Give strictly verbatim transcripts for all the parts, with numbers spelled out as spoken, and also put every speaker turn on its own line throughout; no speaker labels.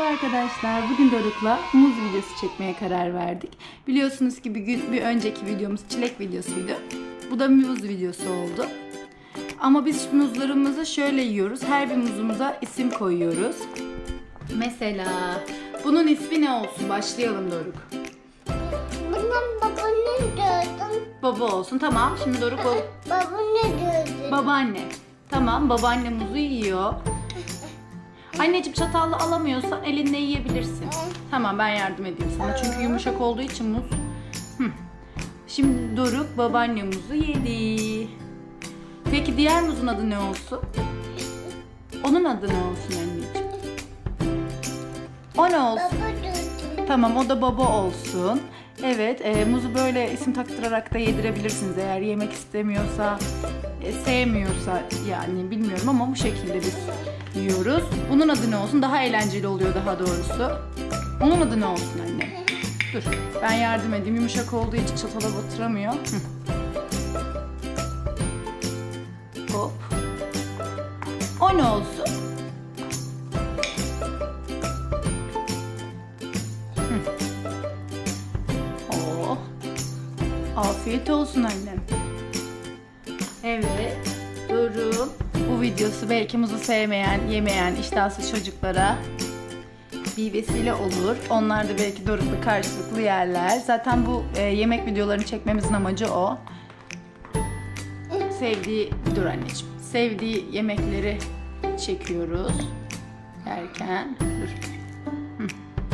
Merhaba arkadaşlar. Bugün Doruk'la muz videosu çekmeye karar verdik. Biliyorsunuz ki bir, gün, bir önceki videomuz çilek videosuydu. Bu da muz videosu oldu. Ama biz muzlarımızı şöyle yiyoruz. Her bir muzumuza isim koyuyoruz. Mesela bunun ismi ne olsun? Başlayalım Doruk.
Bundan babaanne gördüm.
Baba olsun. Tamam. Şimdi Doruk o...
Babaanne gördüm.
Babaanne. Tamam. Babaanne muzu yiyor. Anneciğim çatalla alamıyorsan elinle yiyebilirsin. Tamam, ben yardım edeyim sana. Çünkü yumuşak olduğu için muz. Hı. Şimdi Doruk babaanne muzu yedi. Peki diğer muzun adı ne olsun? Onun adı ne olsun anneciğim? O ne olsun?
Baba gördüm.
Tamam, o da baba olsun. Evet, e, muzu böyle isim taktırarak da yedirebilirsiniz eğer yemek istemiyorsa, e, sevmiyorsa, yani bilmiyorum ama bu şekilde biz yiyoruz. Bunun adı ne olsun? Daha eğlenceli oluyor daha doğrusu. Onun adı ne olsun anne? Dur, ben yardım edeyim. Yumuşak olduğu için çatala batıramıyor. Hı. Hop. O ne olsun? Afiyet olsun annem. Evet, Doruk. Bu videosu belki muzu sevmeyen, yemeyen, iştahsız çocuklara bir vesile olur. Onlar da belki Doruk'la karşılıklı yerler. Zaten bu e, yemek videolarını çekmemizin amacı o. Sevdiği, dur anneciğim. Sevdiği yemekleri çekiyoruz. Yerken, dur. Hı.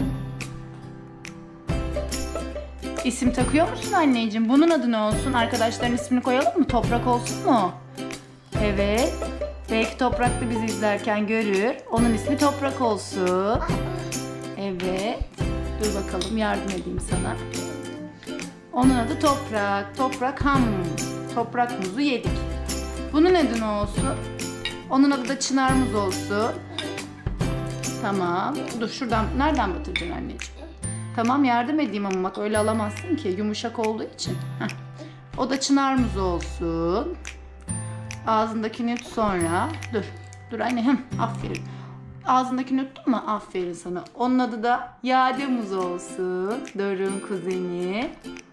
İsim takıyor musun anneciğim? Bunun adı ne olsun? Arkadaşların ismini koyalım mı? Toprak olsun mu? Evet. Belki Toprak da bizi izlerken görür. Onun ismi Toprak olsun. Evet. Dur bakalım, yardım edeyim sana. Onun adı Toprak. Toprak ham. Toprak muzu yedik. Bunun adı ne olsun? Onun adı da Çınar muz olsun. Tamam. Dur şuradan. Nereden batıracaksın anneciğim? Tamam, yardım edeyim ama bak öyle alamazsın ki, yumuşak olduğu için. Heh. O da Çınar muzu olsun. Ağzındakini yut sonra. Dur. Dur anne. Heh, aferin. Ağzındakini yuttun mu? Aferin sana. Onun adı da Yade muz olsun. Doruk'un kuzeni.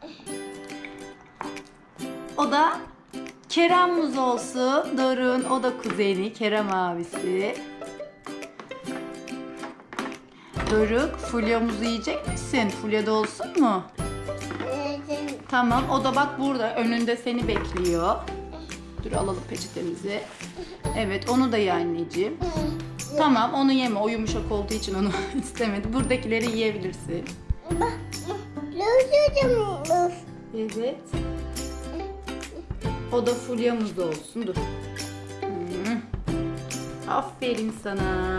O da Kerem muz olsun. Doruk'un o da kuzeni. Kerem abisi. Doruk, Fulya muzu yiyecek misin? Fulya da olsun mu?
Evet.
Tamam, o da bak burada önünde seni bekliyor. Dur alalım peçetemizi. Evet, onu da ye anneciğim. Tamam, onu yeme. O yumuşak olduğu için onu istemedi. Buradakileri yiyebilirsin.
Bak, gördüm.
Evet. O da Fulya muzu olsun. Dur. Hmm. Aferin sana.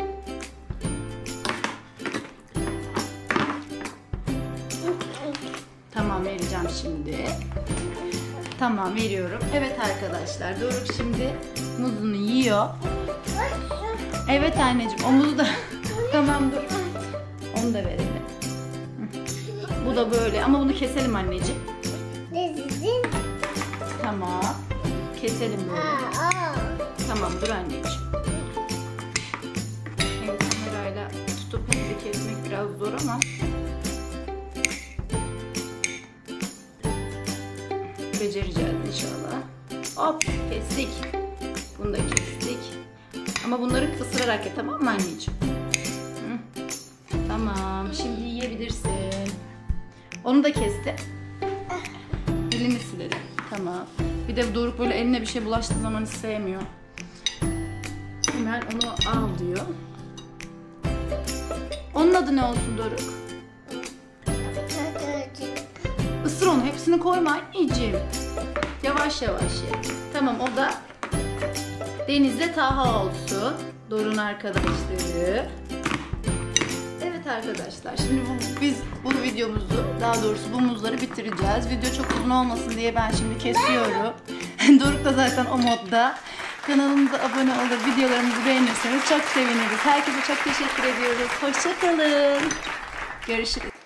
Tamam, vereceğim şimdi. Tamam, veriyorum. Evet arkadaşlar, Doruk şimdi muzunu yiyor. Evet anneciğim, o muzu da tamam dur. Onu da verelim. Bu da böyle ama bunu keselim anneciğim.
Dedin.
Tamam. Keselim böyle. Tamam, dur anneciğim. Evet, kamerayla tutup hep de kesmek biraz zor ama becereceğiz inşallah. Hop, kestik. Bunu da kestik. Ama bunları ısırarak ye, tamam mı anneciğim? Hı. Tamam, şimdi yiyebilirsin. Onu da kesti. Elini silelim. Tamam. Bir de Doruk böyle eline bir şey bulaştığı zaman hiç sevmiyor. Hemen onu al diyor. Onun adı ne olsun Doruk? Isır onu, hepsini koyma anneciğim. Yavaş yavaş ye. Tamam, o da Deniz'le Taha olsun. Doruk'un arkadaşları. Evet arkadaşlar, şimdi bu, biz bu videomuzu, daha doğrusu bu muzları bitireceğiz. Video çok uzun olmasın diye ben şimdi kesiyorum. Doruk da zaten o modda. Kanalımıza abone olur, videolarımızı beğenirseniz çok seviniriz. Herkese çok teşekkür ediyoruz. Hoşça kalın. Görüşürüz.